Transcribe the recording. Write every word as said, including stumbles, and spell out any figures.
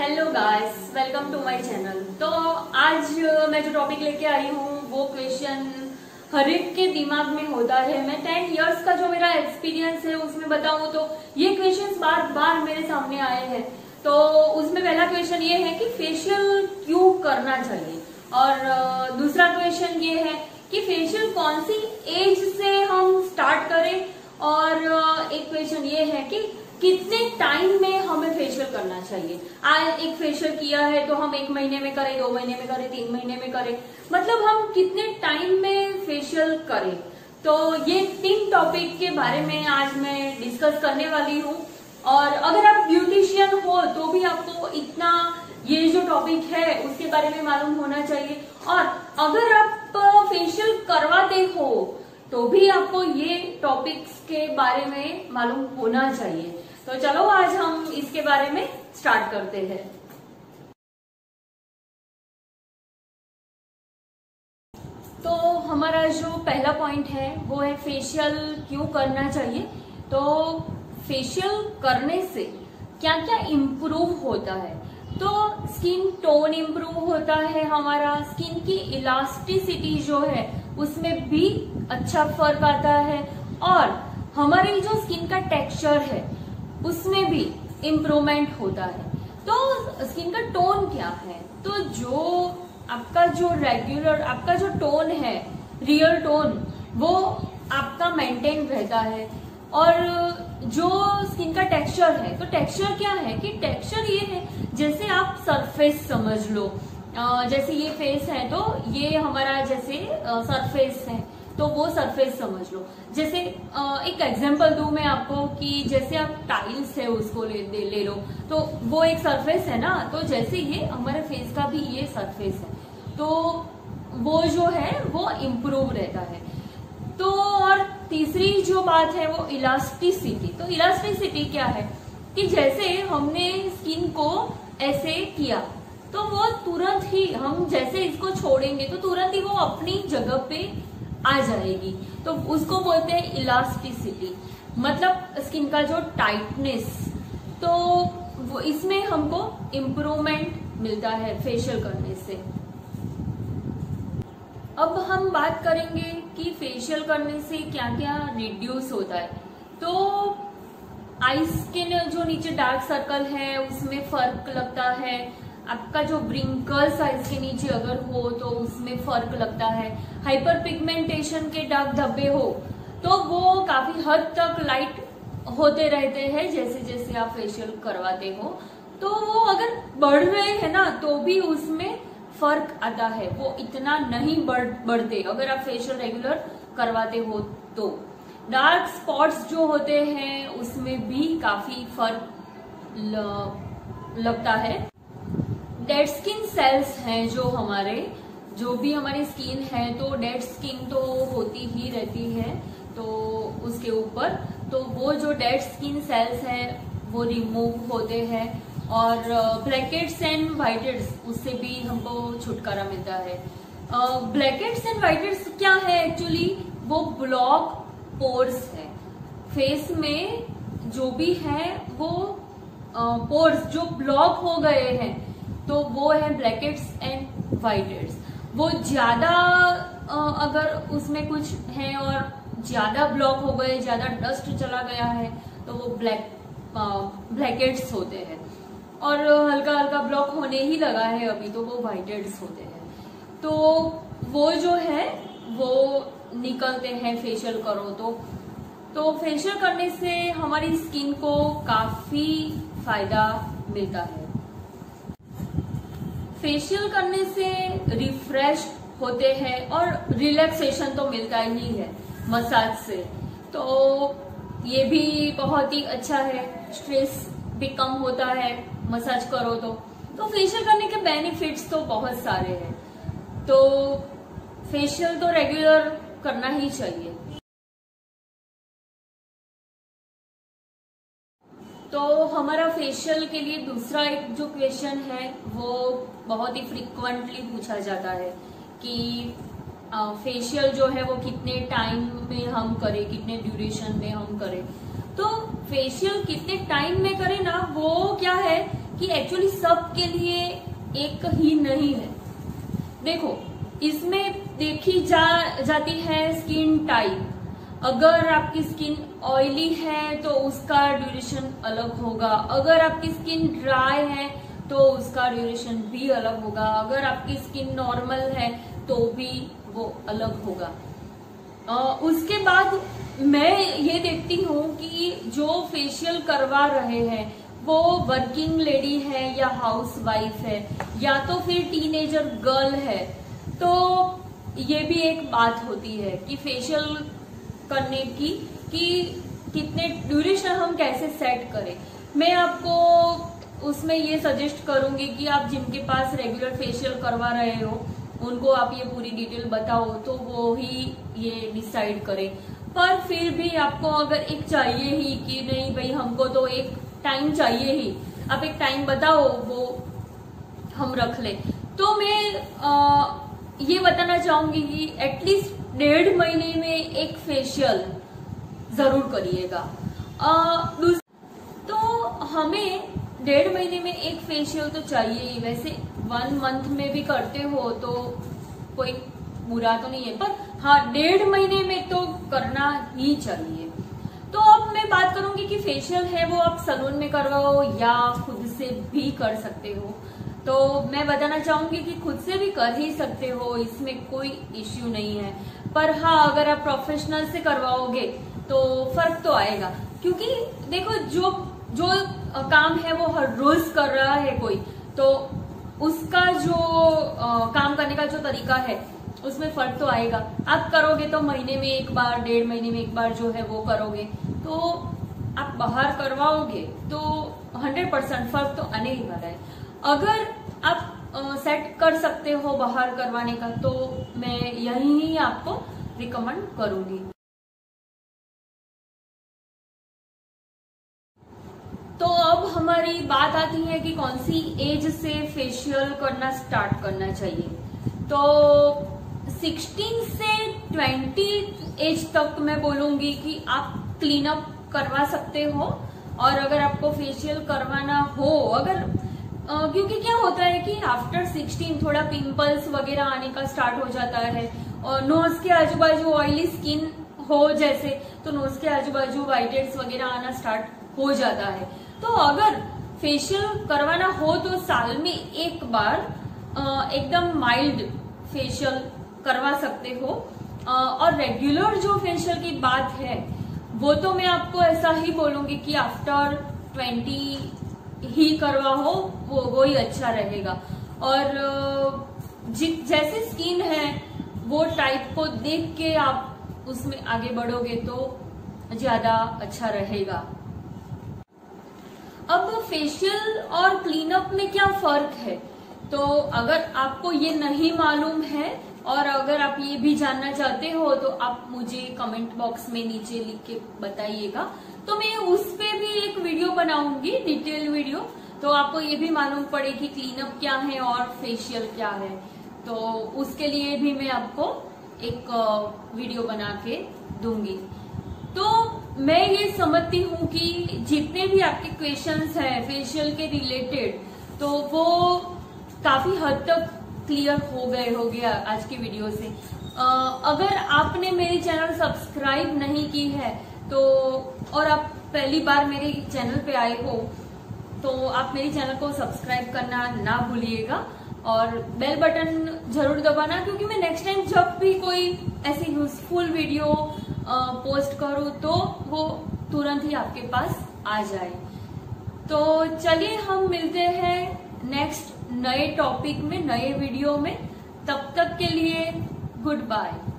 Hello guys, welcome to my channel. तो आज मैं जो टॉपिक लेके आई हूँ वो क्वेश्चन हर एक के दिमाग में होता है। मैं टेन इयर्स का जो मेरा एक्सपीरियंस है उसमें बताऊँ तो ये क्वेश्चंस बार बार मेरे सामने आए हैं। तो उसमें पहला क्वेश्चन ये है कि फेशियल क्यों करना चाहिए, और दूसरा क्वेश्चन ये है कि फेशियल कौन सी एज से हम स्टार्ट करें, और एक क्वेश्चन ये है कि कितने टाइम में हमें फेशियल करना चाहिए। आज एक फेशियल किया है तो हम एक महीने में करें, दो महीने में करें, तीन महीने में करें, मतलब हम कितने टाइम में फेशियल करें। तो ये तीन टॉपिक के बारे में आज मैं डिस्कस करने वाली हूँ। और अगर आप ब्यूटिशियन हो तो भी आपको इतना ये जो टॉपिक है उसके बारे में मालूम होना चाहिए, और अगर आप फेशियल करवाते हो तो भी आपको ये टॉपिक्स के बारे में मालूम होना चाहिए। तो चलो आज हम इसके बारे में स्टार्ट करते हैं। तो हमारा जो पहला पॉइंट है वो है फेशियल क्यों करना चाहिए। तो फेशियल करने से क्या क्या इम्प्रूव होता है, तो स्किन टोन इम्प्रूव होता है, हमारा स्किन की इलास्टिसिटी जो है उसमें भी अच्छा फर्क आता है, और हमारी जो स्किन का टेक्सचर है उसमें भी इम्प्रूवमेंट होता है। तो स्किन का टोन क्या है, तो जो आपका जो रेगुलर आपका जो टोन है, रियल टोन, वो आपका मेंटेन रहता है। और जो स्किन का टेक्सचर है, तो टेक्सचर क्या है कि टेक्सचर ये है जैसे आप सरफेस समझ लो, जैसे ये फेस है तो ये हमारा जैसे सरफेस है, तो वो सरफेस समझ लो। जैसे एक एग्जांपल दूं मैं आपको कि जैसे आप टाइल्स है उसको ले ले लो, तो वो एक सरफेस है ना, तो जैसे ये हमारे फेस का भी ये सरफेस है, तो वो जो है वो इम्प्रूव रहता है। तो और तीसरी जो बात है वो इलास्टिसिटी। तो इलास्टिसिटी क्या है कि जैसे हमने स्किन को ऐसे किया तो वो तुरंत ही, हम जैसे इसको छोड़ेंगे तो तुरंत ही वो अपनी जगह पे आ जाएगी, तो उसको बोलते हैं इलास्टिसिटी, मतलब स्किन का जो टाइटनेस। तो वो इसमें हमको इम्प्रूवमेंट मिलता है फेशियल करने से। अब हम बात करेंगे कि फेशियल करने से क्या क्या रिड्यूस होता है। तो आईज के जो नीचे डार्क सर्कल है उसमें फर्क लगता है, आपका जो ब्रिंकल्स आईज के नीचे अगर हो तो उसमें फर्क लगता है, हाइपर पिगमेंटेशन के दाग धब्बे हो तो वो काफी हद तक लाइट होते रहते हैं जैसे जैसे आप फेशियल करवाते हो। तो वो अगर बढ़ रहे हैं ना तो भी उसमें फर्क आता है, वो इतना नहीं बढ़ बढ़ते अगर आप फेशियल रेगुलर करवाते हो। तो डार्क स्पॉट्स जो होते हैं उसमें भी काफी फर्क ल, लगता है। डेड स्किन सेल्स हैं जो हमारे जो भी हमारी स्किन है, तो डेड स्किन तो होती ही रहती है तो उसके ऊपर, तो वो जो डेड स्किन सेल्स हैं वो रिमूव होते हैं, और ब्लैकेट्स एंड व्हाइटेड्स उससे भी हमको छुटकारा मिलता है। ब्लैकेट्स एंड व्हाइटेड्स क्या है एक्चुअली, वो ब्लॉक पोर्स है फेस में, जो भी है वो पोर्स जो ब्लॉक हो गए हैं तो वो है ब्लैकेट्स एंड व्हाइटेड्स। वो ज्यादा अगर उसमें कुछ है और ज्यादा ब्लॉक हो गए, ज्यादा डस्ट चला गया है तो वो ब्लैक ब्लैकेट्स होते हैं, और हल्का हल्का ब्लॉक होने ही लगा है अभी तो वो व्हाइटेड्स होते हैं। तो वो जो है वो निकलते हैं फेशियल करो तो। तो फेशियल करने से हमारी स्किन को काफी फायदा मिलता है। फेशियल करने से रिफ्रेश होते हैं और रिलैक्सेशन तो मिलता ही है मसाज से, तो ये भी बहुत ही अच्छा है। स्ट्रेस भी कम होता है मसाज करो तो। तो फेशियल करने के बेनिफिट्स तो बहुत सारे हैं, तो फेशियल तो रेगुलर करना ही चाहिए। तो हमारा फेशियल के लिए दूसरा एक जो क्वेश्चन है वो बहुत ही फ्रिक्वेंटली पूछा जाता है कि फेशियल जो है वो कितने टाइम में हम करें, कितने ड्यूरेशन में हम करें। तो फेशियल कितने टाइम में करें ना, वो क्या है कि एक्चुअली सबके लिए एक ही नहीं है। देखो, इसमें देखी जा जाती है स्किन टाइप। अगर आपकी स्किन ऑयली है तो उसका ड्यूरेशन अलग होगा, अगर आपकी स्किन ड्राई है तो उसका ड्यूरेशन भी अलग होगा, अगर आपकी स्किन नॉर्मल है तो भी वो अलग होगा। आ, उसके बाद मैं ये देखती हूँ कि जो फेशियल करवा रहे हैं वो वर्किंग लेडी है या हाउस वाइफ है या तो फिर टीनेजर गर्ल है, तो ये भी एक बात होती है कि फेशियल करने की कि कितने ड्यूरेशन हम कैसे सेट करें। मैं आपको उसमें ये सजेस्ट करूंगी कि आप जिनके पास रेगुलर फेशियल करवा रहे हो उनको आप ये पूरी डिटेल बताओ तो वो ही ये डिसाइड करें। पर फिर भी आपको अगर एक चाहिए ही कि नहीं भाई हमको तो एक टाइम चाहिए ही, आप एक टाइम बताओ वो हम रख ले, तो मैं आ, ये बताना चाहूंगी कि एटलीस्ट डेढ़ महीने में एक फेशियल जरूर करिएगा। तो हमें डेढ़ महीने में एक फेशियल तो चाहिए ही। वैसे वन मंथ में भी करते हो तो कोई बुरा तो नहीं है, पर हाँ डेढ़ महीने में तो करना ही चाहिए। तो अब मैं बात करूंगी कि फेशियल है वो आप सैलून में करवाओ या खुद से भी कर सकते हो। तो मैं बताना चाहूंगी कि खुद से भी कर ही सकते हो, इसमें कोई इश्यू नहीं है। पर हाँ अगर आप प्रोफेशनल से करवाओगे तो फर्क तो आएगा, क्योंकि देखो जो जो काम है वो हर रोज कर रहा है कोई, तो उसका जो आ, काम करने का जो तरीका है उसमें फर्क तो आएगा। आप करोगे तो महीने में एक बार, डेढ़ महीने में एक बार जो है वो करोगे, तो आप बाहर करवाओगे तो हंड्रेड परसेंट फर्क तो आने ही वाला है। अगर आप आ, सेट कर सकते हो बाहर करवाने का तो मैं यही ही आपको रिकमेंड करूंगी। तो अब हमारी बात आती है कि कौन सी एज से फेशियल करना स्टार्ट करना चाहिए। तो सोलह से बीस एज तक मैं बोलूंगी कि आप क्लीन अप करवा सकते हो। और अगर आपको फेशियल करवाना हो, अगर Uh, क्योंकि क्या होता है कि आफ्टर सोलह थोड़ा पिंपल्स वगैरह आने का स्टार्ट हो जाता है और नोज के आजू बाजू ऑयली स्किन हो जैसे, तो नोज के आजू बाजू व्हाइट हेड्स वगैरह आना स्टार्ट हो जाता है। तो अगर फेशियल करवाना हो तो साल में एक बार uh, एकदम माइल्ड फेशियल करवा सकते हो। uh, और रेगुलर जो फेशियल की बात है वो तो मैं आपको ऐसा ही बोलूंगी कि आफ्टर ट्वेंटी ही करवा हो, वो वो ही अच्छा रहेगा। और जैसे स्किन है वो टाइप को देख के आप उसमें आगे बढ़ोगे तो ज्यादा अच्छा रहेगा। अब फेशियल और क्लीनअप में क्या फर्क है, तो अगर आपको ये नहीं मालूम है और अगर आप ये भी जानना चाहते हो तो आप मुझे कमेंट बॉक्स में नीचे लिख के बताइएगा, तो मैं उस पे भी एक वीडियो बनाऊंगी, डिटेल वीडियो, तो आपको ये भी मालूम पड़े कि क्लीनअप क्या है और फेशियल क्या है। तो उसके लिए भी मैं आपको एक वीडियो बना के दूंगी। तो मैं ये समझती हूँ कि जितने भी आपके क्वेश्चंस हैं फेशियल के रिलेटेड तो वो काफी हद तक क्लियर हो गए हो गया आज की वीडियो से। आ, अगर आपने मेरी चैनल सब्सक्राइब नहीं की है तो और आप पहली बार मेरे चैनल पे आए हो तो आप मेरी चैनल को सब्सक्राइब करना ना भूलिएगा और बेल बटन जरूर दबाना, क्योंकि मैं नेक्स्ट टाइम जब भी कोई ऐसी यूजफुल वीडियो पोस्ट करूँ तो वो तुरंत ही आपके पास आ जाए। तो चलिए हम मिलते हैं नेक्स्ट नए टॉपिक में, नए वीडियो में। तब तक के लिए गुड बाय।